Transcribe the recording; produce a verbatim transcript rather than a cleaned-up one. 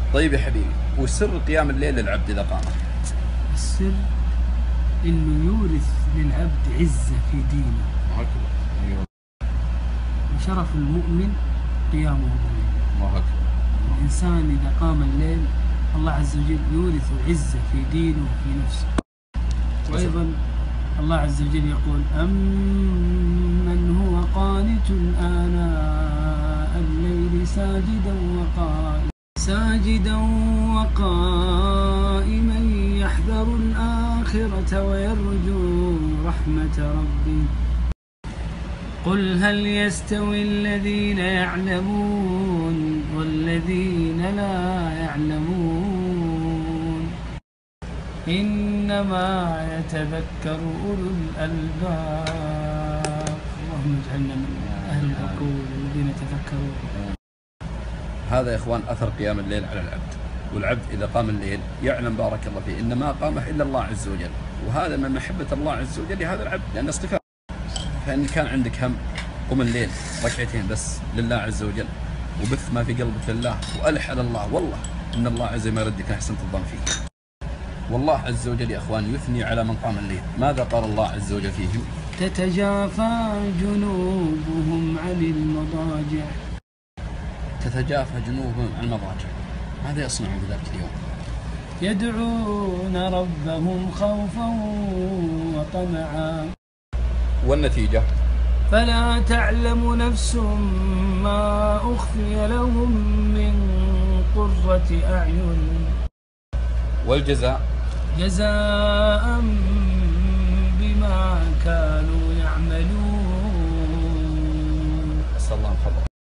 طيب يا حبيبي، وسر قيام الليل للعبد إذا قام؟ السر إنه يورث للعبد عزة في دينه. أيوه. وشرف المؤمن قيامه بالليل. الله أكبر. الإنسان إذا قام الليل الله عز وجل يورث عزة في دينه وفي نفسه. وأيضا الله عز وجل يقول: أمن هو قانت آناء الليل ساجدا وقائما ساجدا وقائما يحذر الآخرة ويرجو رحمة ربه. قل هل يستوي الذين يعلمون والذين لا يعلمون إنما يتذكر أولو الألباب. اللهم اجعلنا من أهل العقول الذين يتذكرون. هذا يا إخوان أثر قيام الليل على العبد. والعبد إذا قام الليل يعلم بارك الله فيه إن ما قامه إلا الله عز وجل، وهذا من محبة الله عز وجل لهذا العبد، لأن اصطفاء. فإن كان عندك هم قم الليل ركعتين بس لله عز وجل، وبث ما في قلبك لله، وألح على الله، والله إن الله عز ما يردك أحسن الظن فيك. والله عز وجل يا إخوان يثني على من قام الليل. ماذا قال الله عز وجل فيهم؟ تتجافى جنوبهم عن المضاجع. تتجافى جنوبهم عن المضاجع. ماذا يصنعون بذلك اليوم؟ يدعون ربهم خوفا وطمعا. والنتيجة؟ فلا تعلم نفس ما أخفي لهم من قرة أعين. والجزاء؟ جزاء بما كانوا يعملون.